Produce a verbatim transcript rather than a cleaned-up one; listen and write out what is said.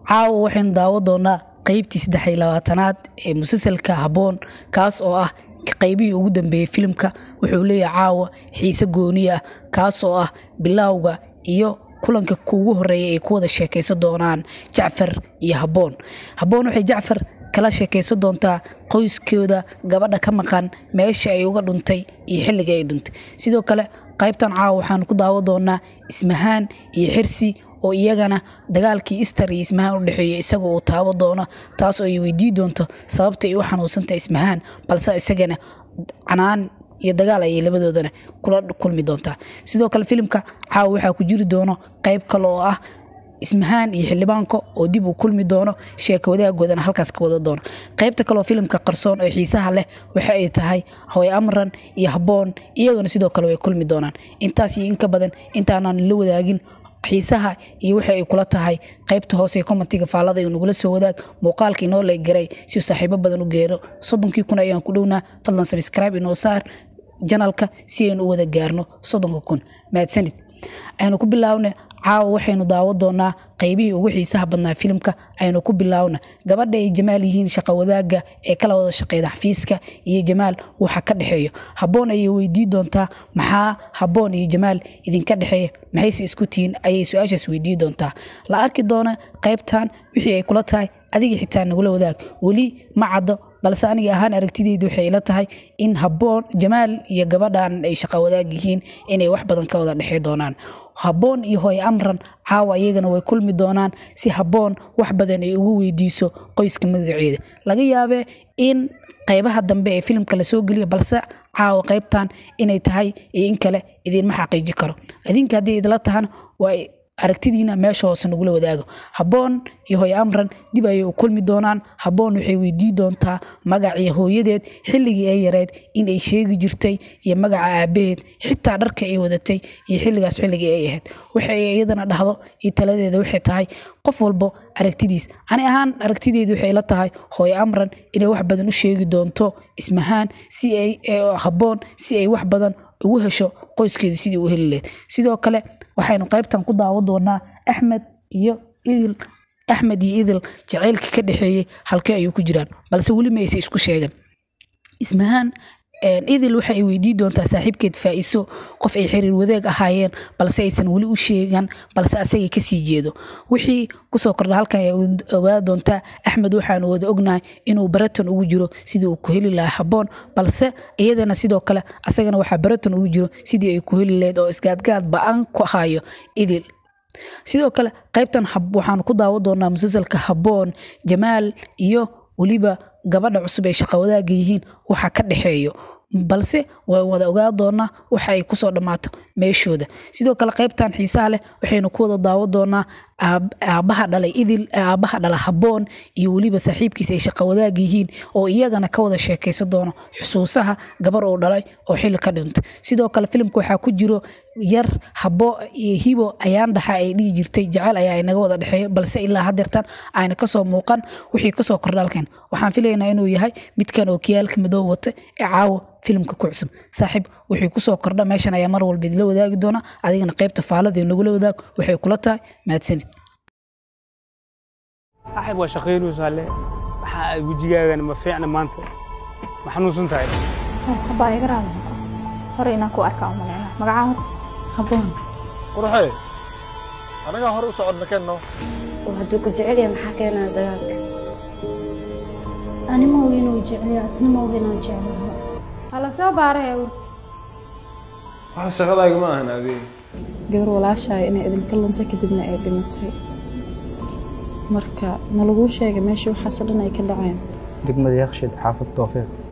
caawa waxaan daawo doonaa qaybtii saddex iyo labaatanaad ee musalsalka Habboon kaas oo ah qaybihii ugu dambeeyay filimka. wuxuu leeyahay caawa xiise gooni ah kaas oo ah bilowga iyo kulanka kuugu horeeyay ee ku wada sheekaysan doonaan Jacfar iyo Habboon. Habboon waxay Jacfar kala sheekaysan doontaa qoyskooda, gabadha ka maqan, meesha ay uga dhuntay iyo xilliga ay dhuntay. sidoo kale qaybtan caawa waxaan ku daawo doonaa Ismahaan iyo Xirsi oo iyagana dagaalkii Istar iyo Ismahaan u dhaxeeyay isagoo uu taabo doono, taas oo ay weydiin doonto sababta ay u xanuunsantahay Ismahaan, balse isagana canaan iyo dagaal ay labadoodana kula kulmi doontaa. sidoo kale filimka caawa waxa ku jiri doono qayb kale oo ah Ismahaan iyo xildhibaanka oo dib u kulmi doono, sheeko wadaagoodan halkaas ka wada doono. qaybta kale oo filimka qarsoon ee xiisaha leh waxa ay tahay Hooyo Amran iyo Habboon, iyagana sidoo kale way kulmi doonaan. intaas iyo in ka badan intaanan la wadaagin xiisaha iyo waxa ay kula tahay qaybta hoose ee commentiga faalada ee nagula soo wadaag muuqaalka inoo la garay si saaxiibo badan u geero. soddonkii kun ayaan ku dhownaa, fadlan subscribe inoo saar channelka si aynu u wada gaarno soddonka kun. mahadsanid. aynu ku bilaawno caawa waxaynu daawo doonaa qaybihii ugu xiisaha badnaa filimka. aynu ku bilaawna gabadha ay Jamaal yihiin shaqo wadaaga ee kala wada shaqeeya xafiiska iyo Jamaal waxa ka dhaxeeyo. Habboon ayay weydiin doontaa maxaa Habboon iyo Jamaal idinka dhaxeeya, maxayse isku tihiin ayay su'aashaas weydiin doontaa. la arki doona qaybtan wixii ay kula tahay adiga xitaa nagula wadaag. weli ma caddo, balse aniga ahaan aragtidaydu waxay ila tahay in Habboon Jamaal iyo gabadhan ay shaqo wadaag yihiin inay wax badan ka wada dhaxay doonaan. Habboon iyo Hooyo Amran caawa iyagana way kulmi doonaan si Habboon wax badan ay ugu weydiiso qoyska magaceeda. laga yaabee in qaybaha dambe ee filimka la soo geliyo, balse caawa qaybtan inay tahay iyo in kale idin ma xaqiijin karo. idinka haddii idila tahan waa aragtidiina meesha hoose nagula wadaago. Habboon iyo Hooyo Amran dib ayay u kulmi doonaan. Habboon waxay weydiin doontaa magaca hooyadeed, xilligii ay yareed in ay sheegi jirtay, iyo magaca aabaheed, xitaa dharka ay wadatay iyo xilligaas xilligii ay ahayd. waxay iyadana dhahdo iyo taladeeda waxay tahay qof walba aragtidiis. ani ahaan aragtideedu waxay la tahay Hooyo Amran inay wax badan u sheegi doonto Ismahaan si ay Habboon si ay wax badan ugu hesho qoyskeeda sidii u heli lahayd. sidoo kale waxaynu qaybtan ku daawo doonaa Axmed iyo Idil. Axmed iyo Idil jaceylka ka dhaxeeyay halkee ayuu ku jiraan, balse weli ma aysan isku sheegan. Ismahaan Idil waxa ay weydiin doontaa saaxiibkeed Faa'iiso qof ay xiriir wadaag ahaayeen, balse aysan weli u sheegan, balse asagay ka sii jeedo. wixii ku soo kordha halkan ay ogaa doontaa Axmed waxaan wada ognahay inuu baraton ugu jiro sidii uu ku heli lahaa Habboon, balse iyadana sidoo kale asagana waxa baraton ugu jiro sidii ay ku heli lahayd oo isgaadgaad ba'an ku hayo Idil. sidoo kale qaybtan waxaan ku daawo doonaa musalsalka Habboon, Jamaal iyo waliba gabadha cusub ee shaqo wadaag yihiin waxa ka dhaxeeyo, balse way wada ogaa doonaa waxa ay ku soo dhamaato meeshooda. sidoo kale qaybtan xiisaha leh waxaynu ku wada daawo doonaa aabaha dhalay Idil, aabaha dhala Habboon iyo waliba saaxiibkiisa ay shaqo wadaag yihiin oo iyagana ka wada sheekaysan doono xusuusaha gabar oo dhalay oo xilli ka dhintay. sidoo kale filimka waxa ku jiro yar Habbo iyo Hibo ayaan dhaxa ay dhigi jirtay jacayl ayaa inaga wada dhaxeeyo, balse ilaa hadeertan ayna ka soo muuqan wixii ka soo kordhalkan. waxaan filaynaa inuu yahay midkan oo kiyaalka madow wata ee caawa filimka ku cusub. saaxiib wixii ku soo kordha meeshan ayaa mar walba idila wadaagi doona, adigana qaybta faalada nagula wadaag waxay kula tahay. mahadsanid. صاحب وشقير وصالح waxa wajigaagan ma fiicna maanta ma xanuunsan tahay baa iga raali hore inaan ku arkaa umaleena magaca horta Habboon qurxay anaga hore u socodna keenno waxdu ku jecel yahay maxaa keenay dagaalka ani ma weyn oo jecel yahay asna ma weyn oo jecel yahay hala soo baaray urti waxa shaqadayga ma ahan adii gabar walaashay inay idinka luntay kadibna ay dhimatay, marka ma lagu sheegay meesha waxa soo dhan ay ka dhaceen degmada Yakshiid xaafad Tawfiiq.